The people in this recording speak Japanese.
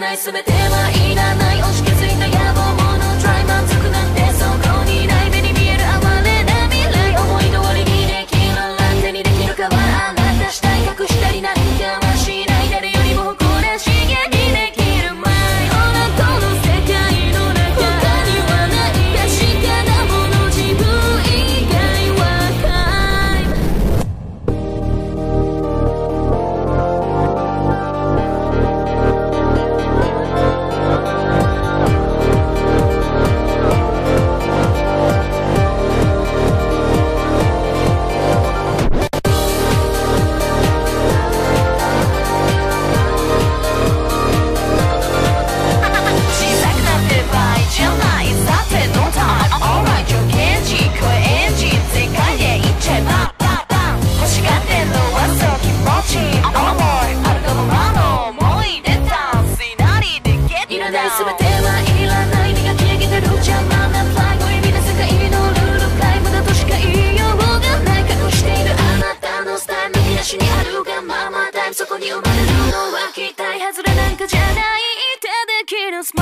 ない全てはいらない押し気づいた野望ものトライ満足なんてそこにない目に見える哀れな未来思い通りにできるなんてにできるかはあなたしたい隠したりなんかはしない誰よりも誇らしげにできる前あなたの世界の中他にはない確かなもの自分以外は全てはいらない磨き上げてる邪魔なプライド意味で世界のルールプライムだとしか言いようがない隠しているあなたのスタイル引き出しにあるがままタイムそこに生まれるのは期待外れなんかじゃないってできる